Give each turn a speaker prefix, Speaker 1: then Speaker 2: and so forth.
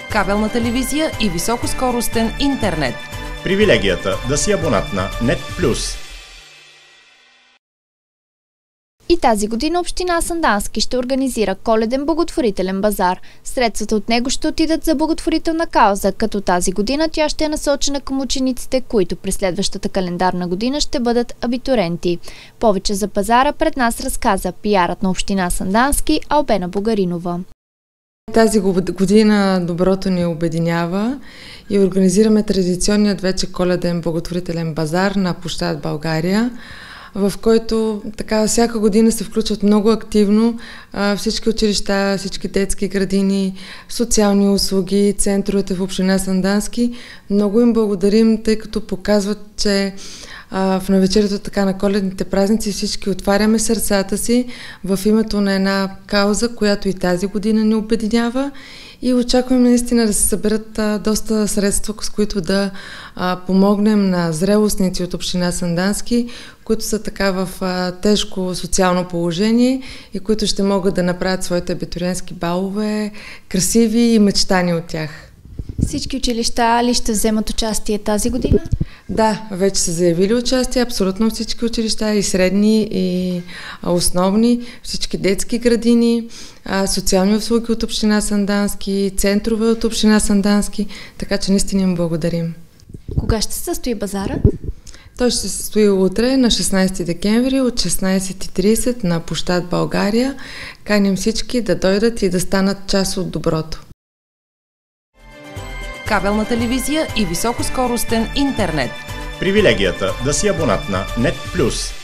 Speaker 1: кабелна телевизия и високоскоростен интернет.
Speaker 2: Привилегията да си абонат на NET+.
Speaker 3: И тази година община Сандански ще организира коледен благотворителен базар. Средствата от него ще отидат за благотворителна кауза, като тази година тя ще е насочена към учениците, които през следващата календарна година ще бъдат абитуренти. Повече за базара пред нас разказа пиарът на община Сандански Албена Бугаринова.
Speaker 4: Тази година доброто ни обединява и организираме традиционният вече коледен благотворителен базар на площад България, в който така всяка година се включват много активно всички училища, всички детски градини, социални услуги, центровете в община Сандански. Много им благодарим, тъй като показват, че в навечерието така на коледните празници всички отваряме сърцата си в името на една кауза, която и тази година ни обединява, и очакваме наистина да се съберат доста средства, с които да помогнем на зрелостници от община Сандански, които са така в тежко социално положение и които ще могат да направят своите абитуриентски балове красиви и мечтани от тях.
Speaker 3: Всички училища ли ще вземат участие тази година?
Speaker 4: Да, вече са заявили участие абсолютно всички училища, и средни, и основни, всички детски градини, социални услуги от община Сандански, центрове от община Сандански, така че наистина им благодарим.
Speaker 3: Кога ще се състои базара?
Speaker 4: Той ще се състои утре на 16 декември от 16:30 на площад България. Каним всички да дойдат и да станат част от доброто.
Speaker 1: Кабелна телевизия и високоскоростен интернет.
Speaker 2: Привилегията да си абонат на NET+.